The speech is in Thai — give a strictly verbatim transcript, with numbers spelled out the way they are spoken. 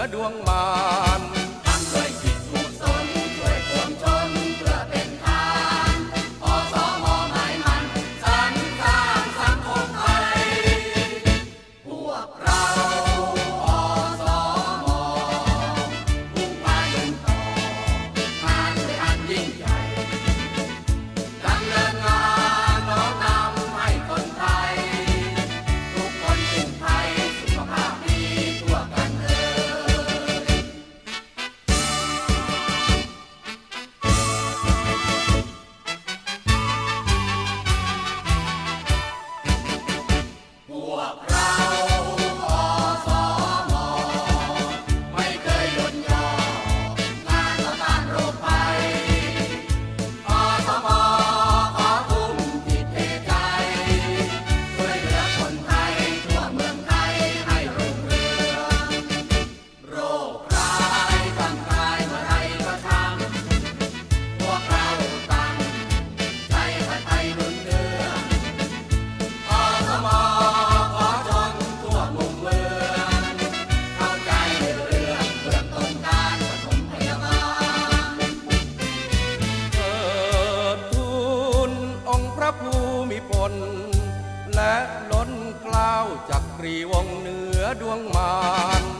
ดวงมารทำด้วยจิตกุศลช่วยปวงชนเพื่อเป็นทานอสม.หมายมั่นสรรสร้างสังคมไทยพวกเราอสม.มุ่งไปต่องานด้วยอันยิ่งใหญ่ดำเนินงานน้อมนำให้คนไทยทุกคนเป็นไทยสุขภาพดีทั่วกันเอ่ยพวกเราอสม.ไม่เคยหยุดย่องานต่อต้านโรคภัยอสม.ขอทุ่มจิตเทใจช่วยเหลือคนไทยทั่วเมืองไทยให้รุ่งเรืองโรคร้ายตั้งกายเมื่อไรก็ช่างพวกเราตั้งใจให้ไทยรุ่งเรืองอสม.ขอชนทั่วมุมเมืองเข้าใจเรื่องเบื้องต้นการปฐมพยาบาลเกิดทูลองค์พระภูมิพลและล้นเกล้าวจักรีวงศ์เหนือดวงมาร